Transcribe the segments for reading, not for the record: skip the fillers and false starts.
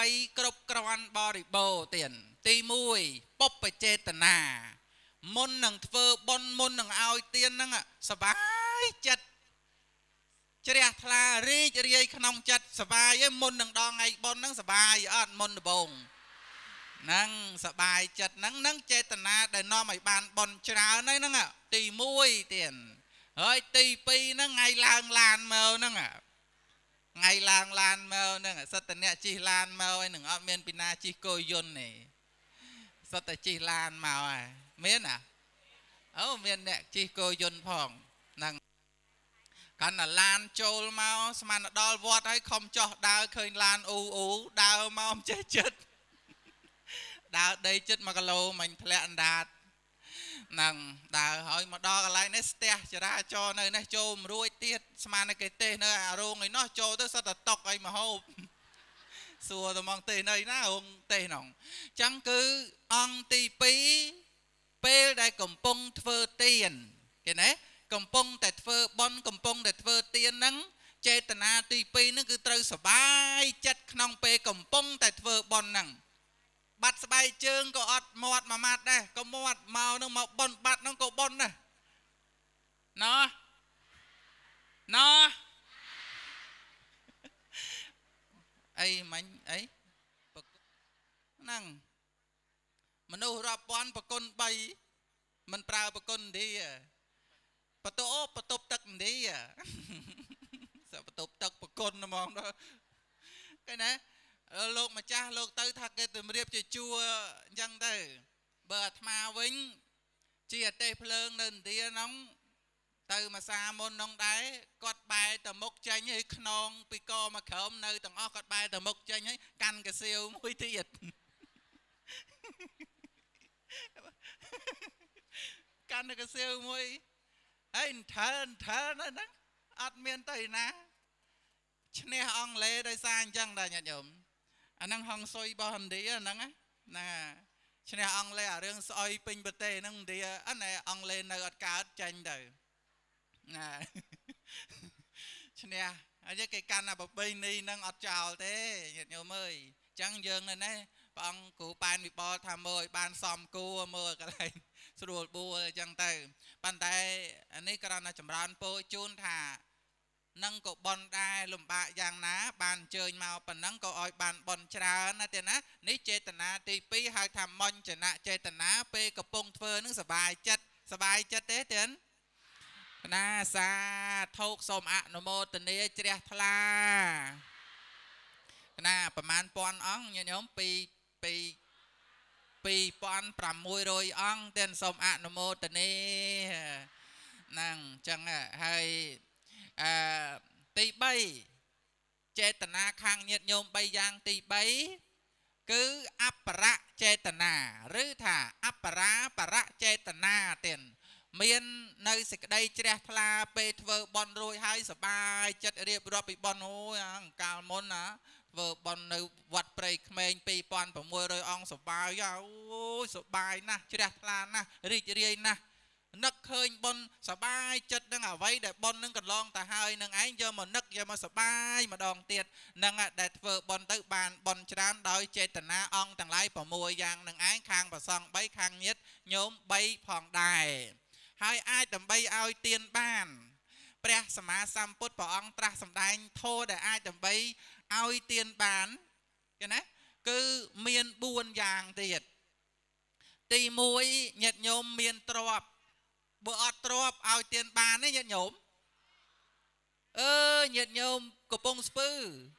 3គ្រប់ ក្រវ៉ាន់ បរិបូរណ៍ ទៀត ទី 1 ពុព្វចេតនា មុននឹងធ្វើបុណ្យ មុននឹងឲ្យទាន ហ្នឹង សប្បាយចិត្ត ជ្រះថ្លារីករាយក្នុងចិត្ត សប្បាយឯង មុននឹងដល់ថ្ងៃបុណ្យ ហ្នឹង សប្បាយអត់ មុនដំបូង ហ្នឹង សប្បាយចិត្ត ហ្នឹង ចេតនា ដែលនាំឲ្យបានបុណ្យច្រើន ហ្នឹង ទី 1 ទៀត ហើយ ទី 2 ហ្នឹង ថ្ងៃឡើងឡានមក ហ្នឹង ថ្ងៃឡើងឡានមក ហ្នឹង សិតតអ្នកជិះឡានមក ហើយ នឹង អត់មានពីណាជិះគោយន្តទេ សិតតែជិះឡានមក ហើយ មាន អូ មានអ្នកជិះគោយន្តផង ហ្នឹង កាន់តែឡានចូលមក ស្មានដល់វត្ត ហើយ ខំចោះដើរឃើញឡានអ៊ូដើរមកចេះចិត្ត ដើរដីចិត្ត1គីឡូមិញធ្លាក់អណ្ដាត ហ្នឹង ដើរហើយមកដល់កន្លែងនេះស្ទះចរាចរណ៍នៅនេះចូលមិនរួចទៀត ស្មានតែគេទេសនៅអារោងឯនោះចូលទៅសិតតែតុកអីមកហូប សួរទៅមកទេសនៅណារោងទេសហ្នឹង ចឹងគឺអង្គទី 2 ពេលដែលកំពុងធ្វើទាន គេណា កំពុងតែធ្វើបុណ្យ កំពុងតែធ្វើទាន ហ្នឹង ចេតនាទី 2 ហ្នឹង គឺត្រូវសប្បាយចិត្តក្នុងពេលកំពុងតែធ្វើបុណ្យ ហ្នឹង បាត់ស្បែកជើងក៏អត់មាត់មួយម៉ាត់ដែរក៏មាត់មកនឹងមកបុណ្យបាត់ហ្នឹងក៏បុណ្យដែរណោះអីមិញអីហ្នឹងមនុស្សរាប់ពាន់ប្រគុណ3មិនប្រើប្រគុណទេបន្ទប់ទឹកទេសបន្ទប់ទឹកប្រគុណហ្មងដល់គេណាលោកម្ចាស់លោកទៅថាគេទៅរៀបជាជួរអញ្ចឹងទៅបើអាត្មាវិញជាអទេសភ្លើងនៅឥណ្ឌាហ្នឹងទៅមួយសាមុនហ្នឹងដែរគាត់បែរទៅមុខចេញហើយខ្នងពីកមកក្រោមនៅទាំងអស់គាត់បែរទៅមុខចេញហើយកាន់កាសៀវមួយទៀតកាន់កាសៀវមួយហើយថើហ្នឹងអត់មានទៅណាឈ្នះអង់គ្លេសដោយសារអញ្ចឹងដែរញាតិញោមអាហ្នឹងហងស៊ុយរបស់ឥណ្ឌាហ្នឹងណាឈ្នះអង់គ្លេសអារឿងស្អុយពេញប្រទេសហ្នឹងឥណ្ឌាអត់ណែអង់គ្លេសនៅអត់កើតចាញ់ទៅណាឈ្នះហើយគេកាន់អាប្របីនេះហ្នឹងអត់ចោលទេញាតិញោមអើយអញ្ចឹងយើងនៅនេះព្រះអង្គគ្រូប៉ែនវិបលថាមើលឲ្យបានសមគួរមើលកន្លែងស្រួលបួលអញ្ចឹងទៅប៉ុន្តែអានេះគ្រាន់តែចម្រើនពោជូនថានឹងក៏បនដែរលំបាកយ៉ាងណាបានអញ្ជើញមកប៉ុណ្ណឹងក៏ឲ្យបានបនច្រើនណាទេណានេះចេតនាទី 2 ហៅថាមញ្ចនៈចេតនាពេលកំពុងធ្វើនឹងសបាយចិត្តទេទេណាសាធុសូមអនុមោទនាជ្រះថ្លាណាប្រមាណពាន់អង្គញាតិញោម2600អង្គទេសូមអនុមោទនាហ្នឹងចឹងហើយទី 3 ចេតនាខាងញាតិញោម3យ៉ាងទី 3 គឺអបរៈចេតនាឬថាអបរាបរៈចេតនាទៀតមាននៅសេចក្តីជ្រះថ្លាពេលធ្វើបុណ្យរួចហើយសប្បាយចិត្តរៀបរាប់ពីបុណ្យអូយអង្កាលមុនណាធ្វើបុណ្យនៅវត្តព្រៃក្មេង2600អង្គសប្បាយអូយសប្បាយណាស់ជ្រះថ្លាណាស់រីករាយណាស់នឹកឃើញបុណ្យសប្បាយចិត្តនឹងអ្វីដែលបុណ្យនឹងកន្លងទៅហើយនឹងឯងយកមកនឹកយកមកសប្បាយម្ដងទៀតនឹងដែលធ្វើបុណ្យទៅបានបុណ្យច្រើនដោយចេតនាអង្គទាំងឡាយ6យ៉ាងនឹងឯងខាងប្រសង់3ខាងញាតិញោម3ផងដែរហើយអាចដើម្បីឲ្យទានបានព្រះសម្មាសម្ពុទ្ធព្រះអង្គត្រាស់សម្ដែងធម៌ដែលអាចដើម្បីឲ្យទានបានគេណាគឺមាន4យ៉ាងទៀតទី 1ញាតិញោមមានទ្រព្យបើអត់ទ្រព្យឲ្យទានបានទេញាតិញោមញាតិញោមកំពុងស្ពឺ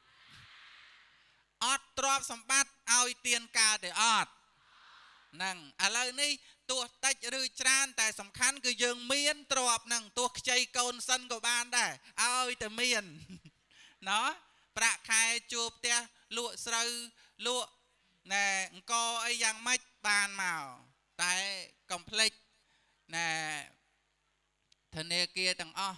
អត់ទ្រព្យសម្បត្តិឲ្យទានកើតទេអត់ហ្នឹងឥឡូវនេះទោះតិចឬច្រើនតែសំខាន់គឺយើងមានទ្រព្យហ្នឹងទោះខ្ចីកូនសិនក៏បានដែរឲ្យតែមានណោះប្រាក់ខែជួលផ្ទះលក់ស្រូវលក់ណែអង្គអីយ៉ាងម៉េចបានមកតែកុំភ្លេចណែធនាគារទាំងអស់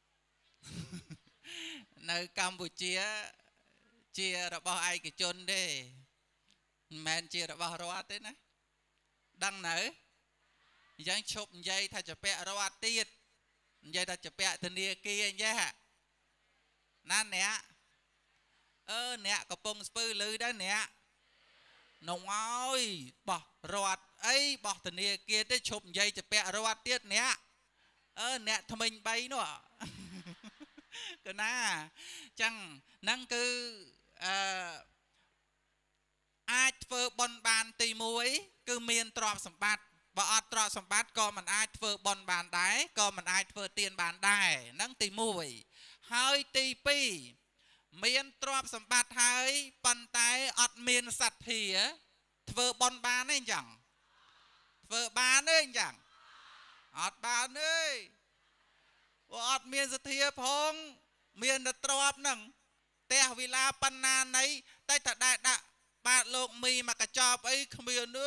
នៅកម្ពុជាជារបស់ឯកជនទេមិនមែនជារបស់រដ្ឋទេណាដឹងនៅអញ្ចឹងឈប់និយាយថាជាពាក់រដ្ឋទៀតនិយាយថាជាពាក់ធនាគារអញ្ចឹងណាអ្នក nè có bông spư lư đó nè nông ơi bỏ rọt ấy bỏ từ nè kia tới chụp dây chụp bẹ rọt tiết nè nè thằng mình bay nữa cái na chẳng năng cứ ai phơ bon bàn tì muối cứ miền trọp sầm bát và ọt trọp sầm bát có mình ai phơ bon bàn đáy có mình ai phơ tiền bàn đáy năng tì muối hơi tì pi miền trọp sầm bát hơi bàn tay ọt miền sạch thì phơ bon bàn ấy chẳng phơ bàn ấy chẳng ọt bàn ấy ọt miền sạch thì phong miền đã trọp nằngแต่เวลาปันนาในได้แต่ได้ดะบาโลกมีมากระจอบไอ้ขมิ้น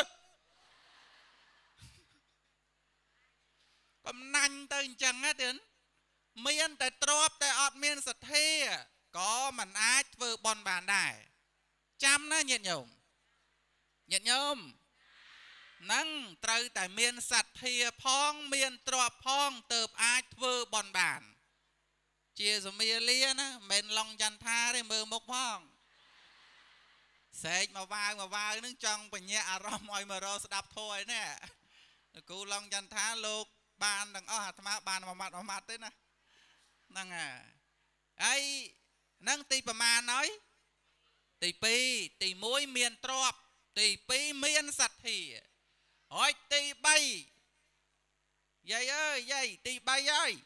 กำนันตึงจังนะเดินเมียนแต่ตรอบแต่อดเมียนสัตเทก็มันอาจเวอร์บอลบานได้จำนะเงียบโยมนั่งตรึแต่เมียนสัตเทพ้องเมียนตรอบพ้องเติบอาจเวอร์บอลบานเจียสมีเลียนะเมนลองยันท่าได้มือมกพ้องเสกมาวางนึกจังปัญญาอารมณ์อ้อยมารอสดับถอยเนี่ยกูลองยันท่าโลกบานดังธรรมะบานมามัดด้วยนะนั่งไอ้นั่งตีประมาณน้อยตีปีตีมวยเมียนตรอบตีปีเมียนสัตว์ที่โอ้ยตีใบยัยยัยตีใบยัย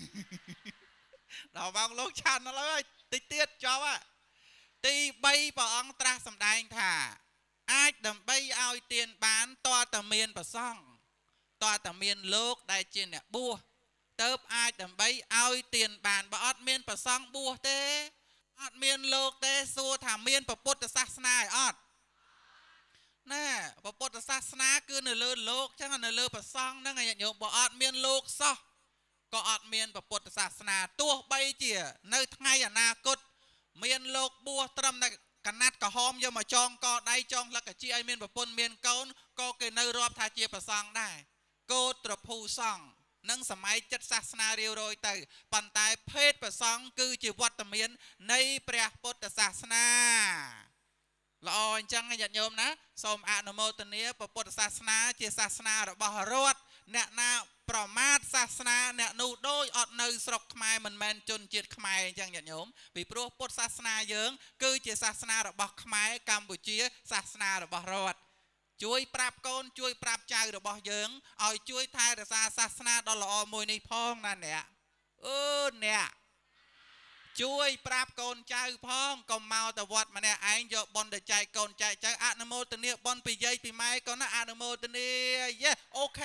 เราบางโลกชันนั่นเลยตีเตี้ยจอวะตีใบปะองตราสำแดงถ่าอาจดำใบเอาเตียนบานต่อตะเมียนปะซ่องต่อตะเมียนโลกได้เจนเนี่ยบัวเติบอาจดำใบเอาเตียนบานปะอดเมียนปะซ่องบัวเต้อดเมียนโลกเต้สู้ถามเมียนปะพุทธศาสนาอดน่ะปะพุทธศาสนาคือเนื้อเลือโลกช่างเนื้อเลือปะซ่องนั่งไงโยมปะอดเมียนโลกซอก็อดเมียนปะพุทธศาสนาตัวใบเจี๋ยในไงอนาคตเมียนโลกบัวตรำในกันนัดกะหอมยมาจองก็ได้จองแล้วก็จีไอเมียนปะปนเมียนเกาก็เกิดในรอบทาเจียปะซ่องได้โกตรภูซ่องนั่งสมัยจัดศาสนาเรียวโรยเตยปันตายเพศปะซ่องคือจีวัดตะเมียนในพระพุทธศาสนาละออนจังให้ญาติโยมนะสมอนุโมทนีพระพุทธศาสนาเจียศาสนาระบรอดเนนาประมาทศาสนาเนนูโดยอดในสรกขมายมันแมนจนเจียดขมายจังญาติโยมวิปรุพุทธศาสนาเยิงคือเจียศาสนาระบขมายกัมพูชีศาสนาระบรอดช่วยปราบโกนช่วยปราบใจระบเยิงเอาช่วยไทยรักษาศาสนาดอลลาร์มวยในพ้องนั่นเนี่ยเนี่ยช่วยปราบโกนใจพ้องก็เมาแต่วัดมาเนี่ยไอ้ยบอลแต่ใจโกนใจอนุโมทนีบอลปีเยปีไม้ก็น่าอนุโมทนีเย่โอเค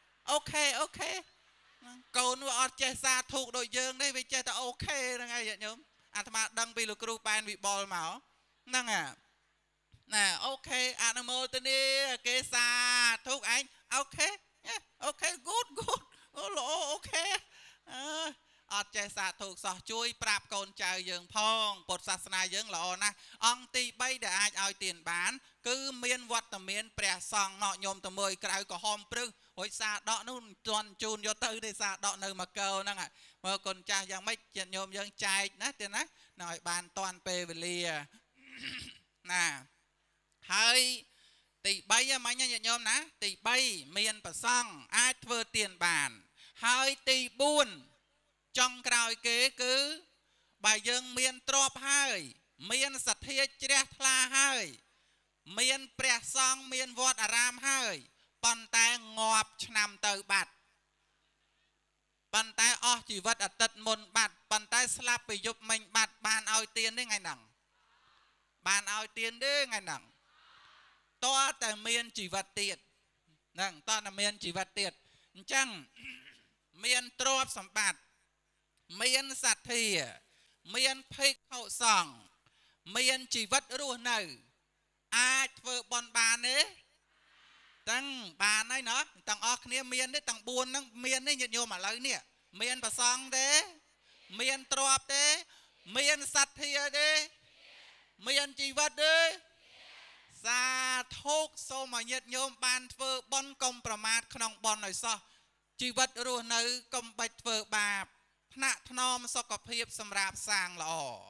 โกนว่าอดเจสาถูกโดยเยิงได้ไปเจแต่โอเคยังไงอย่างนี้อาตมาดังไปลูกครูปานวิบอลเหมานั่งน่ะโอเคอนุโมทนีเกษาถูกไอ้โอเคกูดโอเคอดใจสาถูกสอช่วยปราบโกนใจเยิงพ้องปดศาสนาเยิงหล่อนะองตีใบเดี๋ยวอาจเอาเตียนบานคือเมียนวัดตะเมียนแปรซองเนาะโยมตะเมยกลายก็หอมปรึ้งโอยซาดอกนู่นจวนจูนโยตื้อได้ซาดอกเนื้อมาเกลนั่งเมื่อคนใจยังไม่เจนโยมยังใจนะเดี๋ยวนะหน่อยบานตอนเปเวลีน่ะให้ตีใบยังไม่เนี่ยโยมนะตีใบเมียนปะซ่องอาจเวอเตียนบานให้ตีบุญจงกล่าวเก๋คือใบยังเมียนตรอบให้เมียนสัตย์เทียเจริญทลาให้เมียนเปรียซองเมียนวอดอารามให้ปันแต่งอบชนำเตอบัดปันแต่ออจีวัดอัตตมนบัดปันแต่สลับไปยุบมันบัดบานเอาเตียนได้ไงหนังบานเอาเตียนได้ไงหนังตัวแต่เมียนจีวัดเตียดนั่งตอนเมียนจีวัดเตียดจังเมียนตรอบสมบัติเมียนสัตย์เทียเมียนเพกเข้าส่องเมียนจีวัดรู้หนึ่งอาจเฟอบอลบานเนี้ตั้งบานได้เนาะตั้งออกเนี่ยเมียนได้ตั้งบุญนั่งเมียนได้ยันโยมอะไรเนี่ยเมียนประซองเด้เมียนตรอบเด้เมียนสัตย์เทียเด้เมียนจีวัดเด้สาธุโสมยันโยมบานเฟอบอลกลมประมาทขนมบอลหน่อยซะจีวัดรู้หนึ่งกลมไปเฟอบาปพระทนอมสกปรกสำราบสร้างหล่อ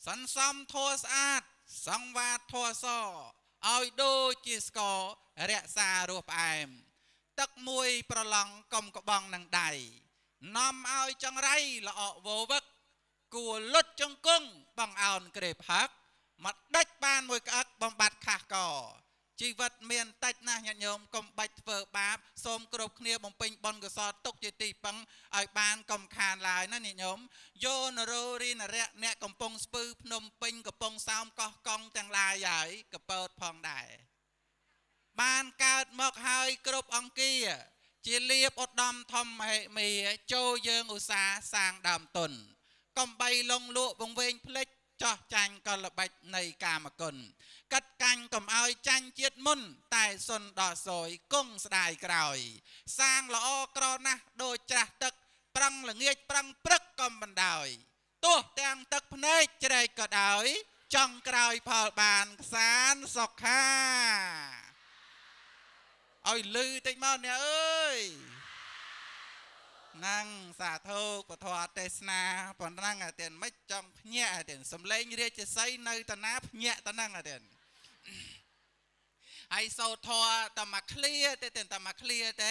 សន្សំធัวស្អាតសង្វាតធัวសឲ្យដូចជាស្កររក្សារសផ្អែមទឹកមួយប្រឡងកុំក្បងនឹងដៃនាំឲ្យចង្រៃល្អវវឹកគួរលុតចង្គង់បងអោនក្រេបហឹកមកដាច់បានមួយក្អឹកបំបត្តិខាស់កជីវិតមានតិចណាស់ញាតិញោមកុំបាច់ធ្វើបាបសូមគ្រប់គ្នាបំពេញបុណ្យកុសលទុកជាទីពឹងឲ្យបានកុំខានឡើយណាញាតិញោមយោនរោរីនរៈអ្នកកំពុងស្ពឺភ្នំពេញកំពុងសោមកោះកង់ទាំងឡាយហើយកពើតផងដែរបានកើតមកហើយគ្រប់អង្គាជាលៀបឧត្តមធម្មហិមេចូលយើងឧស្សាហ៍សាងដើមទុនកំបីលងលក់វង្វេងភ្លេចចោះចាញ់កលបាច់នៃកាមគុណកាត់កាញ់កុំឲ្យចាញ់ជាតិមុនតែសុនដល់សយគង់ស្ដាយក្រោយសាងល្អក្រណាស់ដូចច្រាស់ទឹកប្រឹងល្ងាចប្រឹងព្រឹកកំបណ្ដោយទោះទាំងទឹកភ្នែកជ្រែកក៏ដោយចង់ក្រោយផលបានខ្សានសុខាឲ្យលឺតិចមកអ្នកអើយnăng xả thô của thọទេសនាប៉ុណ្ណឹងតែមិនចង់ភ្ញាក់តែសំឡេងរាជសីនៅតាណាភ្ញាក់តាហ្នឹងតែហើយសូត្រធម៌តែមកឃ្លាទេតែមកឃ្លាទេ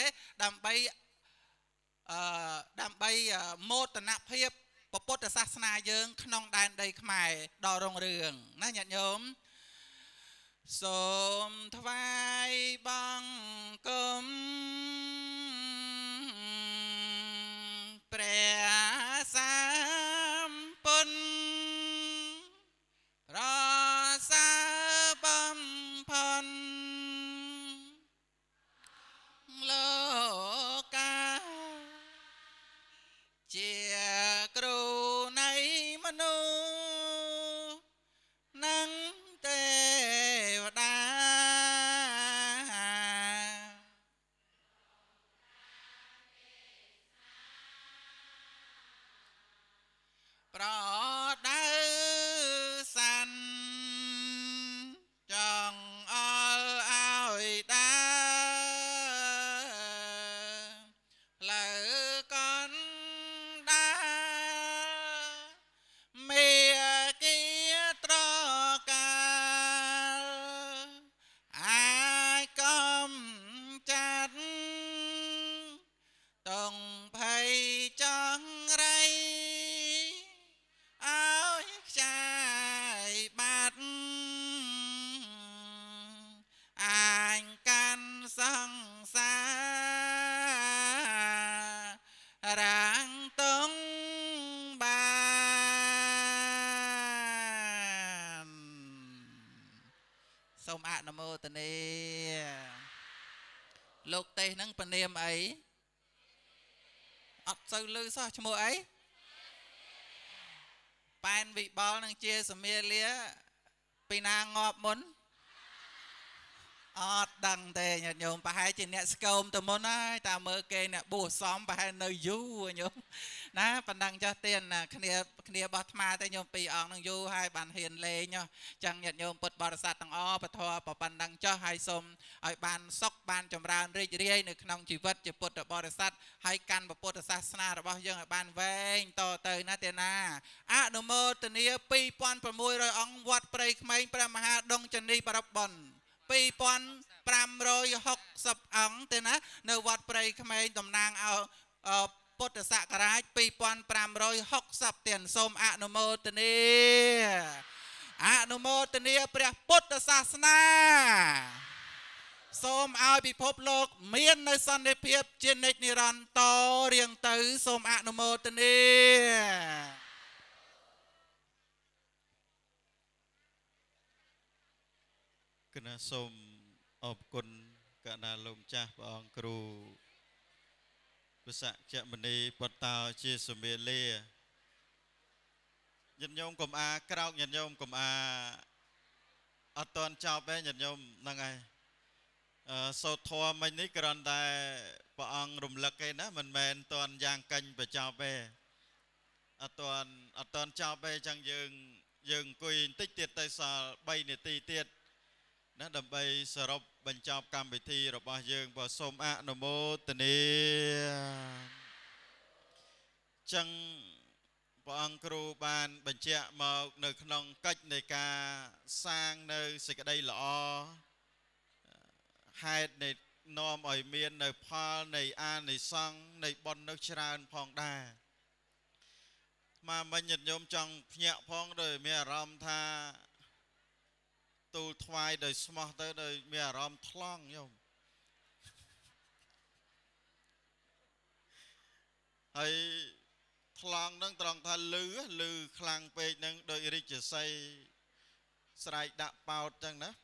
ដើម្បីមោទនភាពពុទ្ធសាសនាយើងក្នុងដែនដីខ្មែរដ៏រុងរឿងណាញាតិញោមសូមថ្វាយបង្គំព្រះសម្ពុនប្រសើរបំផុនលោកកាជាគ្រូនៃមនុស្សនិងទេវតាប្រដៅសាន់ចង់អល់ឲ្យដើផ្លូវកណ្ដាលមេគីត្រកាលអាចកំចាត់តងភ័យចង់រៃឲ្យខ្ចាយបាត់អាញកាន់សង្សាររាងតងបានសូមអនុមោទនាលោកទេសហ្នឹងពនាមអីអត់សូវឮសោះឈ្មោះអីប៉ែនវិបលនឹងជាសមាលាពីណាងាប់មុនអត់ដឹងទេញាតិញោមប្រហែលជាអ្នកស្គមទៅមុនហើយតាមមើលគេអ្នកបួសសំប្រហែលនៅយូរញោមណាប៉ុណ្ណឹងចាស់ទៀនណាគ្នាបោះថ្មតែញោមពីរអង្គនឹងយូរហើយបានហ៊ានលេងចឹងញាតិញោមពុទ្ធបរិស័ទទាំងអស់ពធប៉ុណ្ណឹងចុះហើយសូមឲ្យបានសុខបានចម្រើនរីករាយនៅក្នុងជីវិតជាពុទ្ធបរិស័ទហើយកាន់ពុទ្ធសាសនារបស់យើងឲ្យបានវែងតទៅណាទេណាអនុមោទនា2600អង្គវត្តព្រៃក្មេងព្រះមហាដងចនីបរិបុណ្យ2560អង្គទេណានៅវត្តព្រៃក្មេងតំណាងឲ្យពុទ្ធសករាជ2560ទៀតសូមអនុមោទនាព្រះពុទ្ធសាសនាសូមឲ្យពិភពលោកមាននៅសន្តិភាពជានិច្ចនិរន្តរ៍រៀងទៅសូមអនុមោទនាគណៈសូមអរគុណកណ្ដាលលោកម្ចាស់ព្រះអង្គគ្រូវិសាខមនីបតោជាសមាលាញាតិញោមកុំអាក្រោកញាតិញោមកុំអាអត់តន់ចប់ទេញាតិញោមហ្នឹងហើយសូត្រធម៌មិញនេះគ្រាន់តែព្រះអង្គរំលឹកឯណាមិនមែនតន់យ៉ាងកាញ់បញ្ចប់ទេអត់តន់ចប់ទេចឹងយើងអង្គុយបន្តិចទៀតទៅសល់3នាទីទៀតណាដើម្បីសរុបបញ្ចប់កម្មវិធីរបស់យើងបើសូមអនុមោទនាចឹងព្រះអង្គគ្រូបានបញ្ជាក់មកនៅក្នុងកិច្ចនៃការសាងនៅសេចក្តីល្អហេតុនៃនាំឲ្យមាននៅផលនៃអានិសង្ឃនៃបុណ្យនៅច្រើនផងដែរមកមិញញាតិញោមចង់ភ្ញាក់ផងដោយមានអារម្មណ៍ថាទូលថ្វាយដោយស្មោះទៅដោយមានអារម្មណ៍ថ្លង់ញោមហើយថ្លង់នឹងត្រង់ថាលឺខ្លាំងពេកនឹងដោយរាជសីស្រែកដាក់ប៉ោតចឹងណា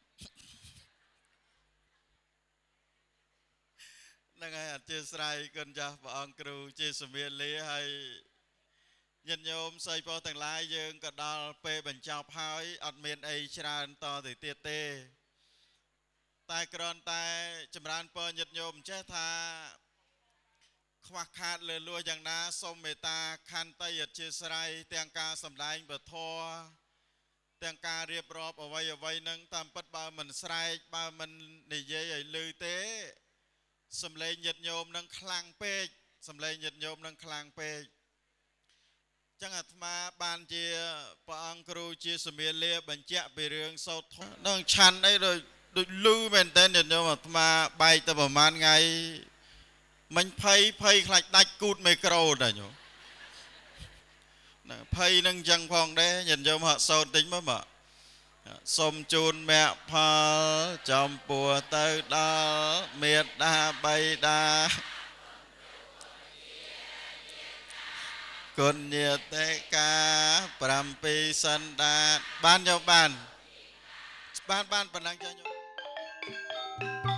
ហ្នឹងហើយអធិស្ឋានគុណចាស់ព្រះអង្គគ្រូជាសមាលាហើយញាតិញោមស្អីពោះទាំងឡាយយើងក៏ដល់ពេលបញ្ចប់ហើយអត់មានអីច្រើនតទៅទៀតទេតែគ្រាន់តែចម្រើនពរញាតិញោមចេះថាខ្វះខាតលើលួយ៉ាងណាសូមមេត្តាខន្តីអធិស្ឋានទាំងការសម្ដែងពធទាំងការរៀបរាប់អ្វីនឹងតាមពិតបើមិនស្រែកបើមិននិយាយឲ្យឮទេសំឡេងញាតិញោមនឹងខ្លាំងពេកសំឡេងញាតិញោមនឹងខ្លាំងពេកចឹងអាត្មាបានជាព្រះអង្គគ្រូជាសមាលាបញ្ជាក់ពីរឿងសោតនឹងឆាន់អីដូចលឺមែនតើញាតិញោមអាត្មាបែកទៅប្រហែលថ្ងៃមិញភ័យខ្លាចដាច់គូតមីក្រូតែញោមភ័យនឹងចឹងផងដែរញាតិញោមហាក់សោតតិចមើលបាទសូមជូនមគ្គផលចំពោះទៅដល់មេត្តាបៃតាគុណញាតិកា7សន្តានបានយកបានប៉ុណ្ណឹងចាញ់